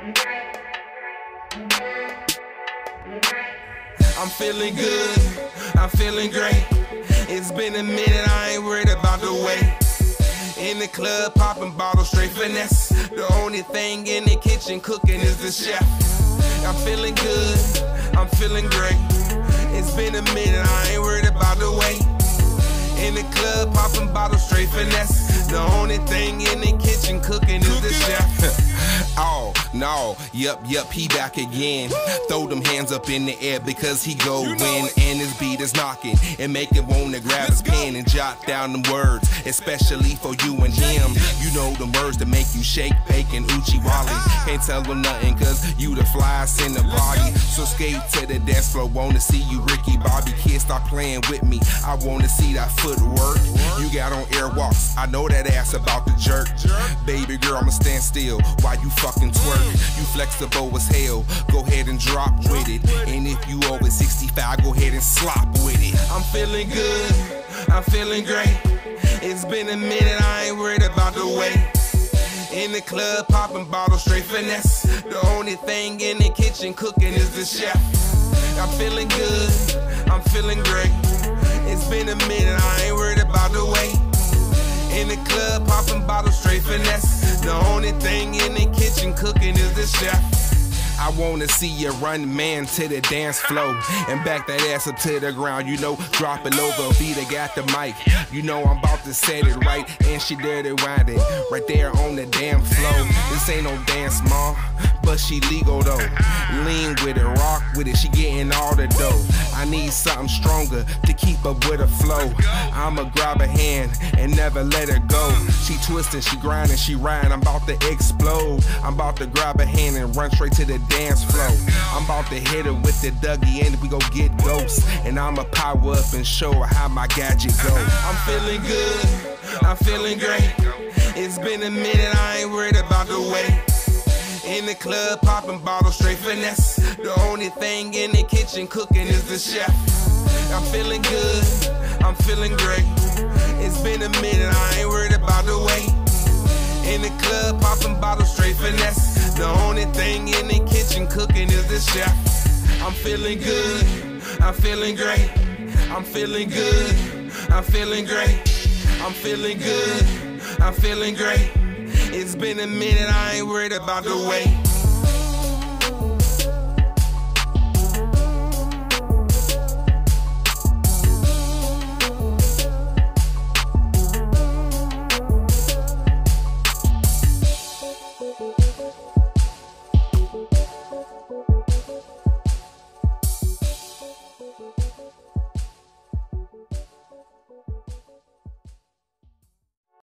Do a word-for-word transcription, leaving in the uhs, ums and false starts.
I'm feeling good, I'm feeling great. It's been a minute, I ain't worried about the weight. In the club, popping bottles, straight finesse. The only thing in the kitchen cooking is the chef. I'm feeling good, I'm feeling great. It's been a minute, I ain't worried about the weight. In the club, popping bottles, straight finesse. The only thing in the kitchen cooking is the chef. Oh, no, yup, yup, he back again. Throw them hands up in the air because he go win. And his beat is knocking and make him wanna grab his pen and jot down them words, especially for you and him. You know them words that make you shake, bake, and Uchi Wally. Can't tell them nothing cause you the flyest in the party. So skate to the dance floor, wanna see you Ricky Bobby. Kids, stop playing with me, I wanna see that footwork. You got on airwalks, I know that ass about to jerk. Baby girl, I'ma stand still while you fucking twerk. You flexible as hell, go ahead and drop with it. And if you over sixty-five, go ahead and slop with it. I'm feeling good, I'm feeling great. It's been a minute, I ain't worried about the weight. In the club, popping bottles, straight finesse. The only thing in the kitchen cooking is the chef. I'm feeling good, I'm feeling great. It's been a minute, I ain't worried about the weight. In the club, popping bottles, straight finesse. The only thing in the kitchen cooking is the chef. I wanna see you run, man, to the dance floor and back that ass up to the ground, you know, drop it over, Vita got the mic. You know I'm about to set it right, and she dirty winding right there on the damn floor. This ain't no dance, ma, but she legal though. Lean with it, rock with it, she getting all the dough. I need something stronger to keep up with her flow. I'ma grab her hand and never let her go. She twisting, she grinding, she riding, I'm about to explode. I'm about to grab her hand and run straight to the dance floor. I'm about to hit her with the Dougie and we go get ghosts. And I'ma power up and show her how my gadget go. I'm feeling good, I'm feeling great. It's been a minute, I ain't worried about the weight. In the club, popping bottles, straight finesse. The only thing in the kitchen cooking is the chef. I'm feeling good, I'm feeling great. It's been a minute, I ain't worried about the weight. In the club, popping bottles, straight finesse. The only thing in the kitchen cooking is the chef. I'm feeling good, I'm feeling great. I'm feeling good, I'm feeling great. I'm feeling good, I'm feeling great. It's been a minute, I ain't worried about the weight.